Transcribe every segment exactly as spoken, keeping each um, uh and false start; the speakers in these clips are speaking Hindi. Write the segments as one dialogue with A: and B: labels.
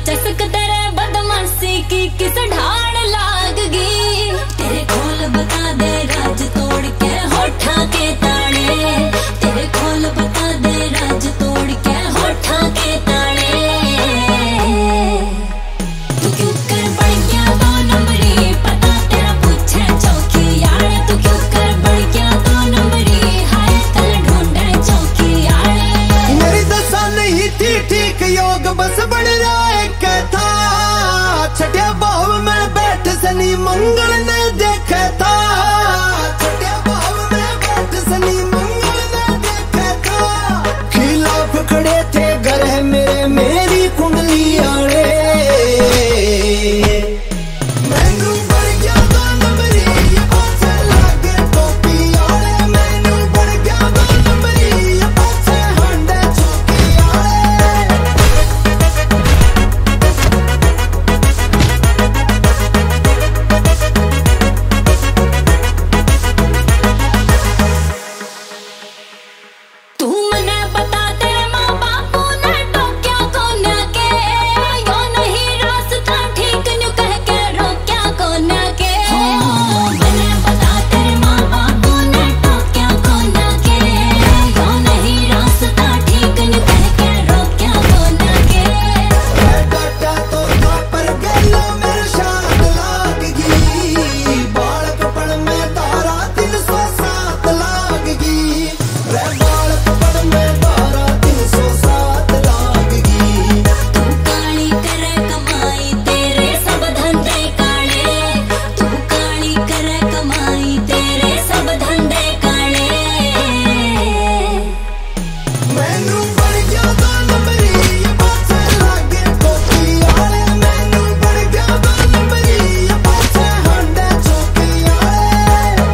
A: चस्क तेरे बदमाशी की किस ढाड़ लाग गई। तेरे खोल बता दे राज तोड़ के होठा के ताले, तेरे खोल बता दे राज तोड़ के होठा के ताले। तू क्यों कर बढ़ गया दो नंबरी, पता तेरा पूछे चौकी यार। तू क्यों कर बढ़ गया दो नंबरी, हाय कल ढूंढे चौकी यार।
B: मेरी दशा नहीं थी ठीक योग बस बढ़ रहा है कहता। छठे भाव में बैठ शनि मंगल ने देखा था। छठे भाव में बैठ शनि मंगल ने देखा था। खिलाफ खड़े थे ग्रह मेरे मेरी कुंडली आड़े। मैनू बढ़ गया दो नंबरी, ये पाछे लागे टोपी आड़े। मैनू बढ़ गया दो नंबरी, ये पाछे हांडे चौकी आड़े।
A: तू मने बता तेरे माँ बापू ने टोक्या कोन्या के, यो नहीं रास्ता ठीक न्यू कह के रोक्या कोन्या के। मने बता तेरे माँ बापू ने टोक्या कोन्या के, यो नहीं रास्ता ठीक न्यू कह के रोक्या कोन्या के।
B: डाटा तो था पर गलो मेरे शाद लाग गई। बालकपन में तारा तीन सौ सात लाग गई। रे बालकपन में तारा तीन सौ सात लाग गई।
A: तू काली करे कमाई तेरे सब धंधे काले, तू काली करे कमाई तेरे सब धंधे काले।
B: मैनू बढ़ गया दो नंबरी, ये पाछे लागे टोपी आड़े। मैनू बढ़ गया दो नंबरी, ये पाछे हांडे चौकी आड़े।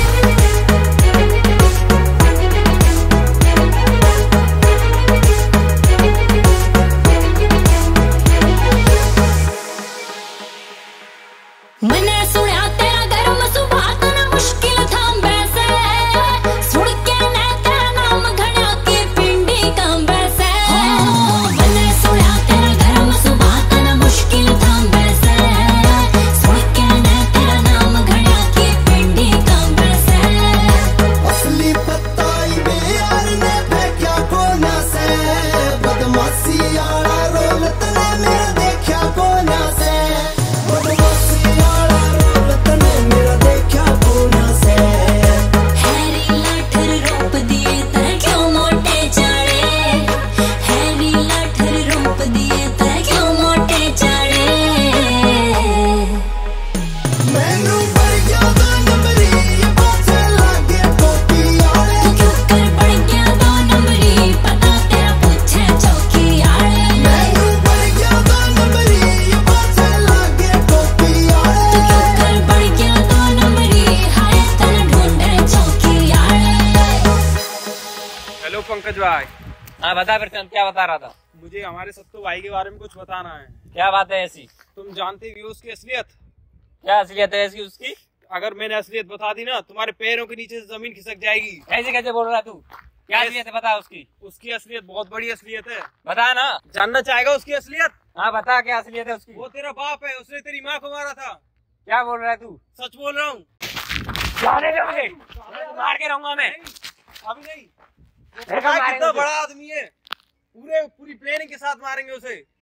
A: मने सुनया तेरा गर्म सुभाव तना मुश्किल था वैसे, सुन के ने तेरा नाम घड़ा की पिंडी काम वैसे। मने सुनया तेरा गर्म सुभाव तना मुश्किल था वैसे, सुन के ने तेरा नाम घड़ा की पिंडी काम वैसे।
B: असली पत्ता इबे यार ने फेंक्या कोना से। बदमाशी आला रोलत ने मेरा देखा कोना से। बदमाशी आला रोलत ने मेरा देखा कोना से।
A: हैरी लाठर रोप दिए तेरे क्यों मोटे चाड़े, हैरी लाठर रोप दिए तेरे क्यों मोटे चाड़े।
B: मैनू बढ़ गया दो नंबरी, ये पाछे लागे टोपी आड़े।
A: तू क्यों कर बढ़ गया दो नंबरी, पता तेरा पूछे चौकी आड़े।
B: मैनू बढ़ गया दो नंबरी, ये पाछे लागे टोपी आड़े।
A: तू क्यों कर बढ़ गया दो नंबरी, हाय कल ढूंढे चौकी आड़े।
C: हेलो पंकज भाई।
D: हाँ बता प्रशांत, क्या बता रहा था?
C: मुझे हमारे सत्तू भाई के बारे में कुछ बताना है।
D: क्या बात है ऐसी?
C: तुम जानते भी हो उसकी असलियत।
D: क्या असलियत है ऐसी उसकी?
C: अगर मैंने असलियत बता दी ना तुम्हारे पैरों के नीचे से जमीन खिसक जाएगी।
D: कैसे कैसे बोल रहा तू? क्या असलियत है बता उसकी?
C: उसकी असलियत बहुत बड़ी असलियत है।
D: बता ना।
C: जानना चाहेगा उसकी असलियत?
D: हाँ बता, क्या असलियत है उसकी?
C: वो तेरा बाप है, उसने तेरी माँ को मारा था।
D: क्या बोल रहा है तू?
C: सच बोल रहा हूँ।
D: जाने दे मुझे, मार के रहूंगा मैं।
C: अभी नहीं। वो
D: फिर
C: पता है
D: कब
C: कितना
D: मारेंगे
C: बड़ा आदमी है। पूरे पूरी प्लानिंग के साथ मारेंगे उसे।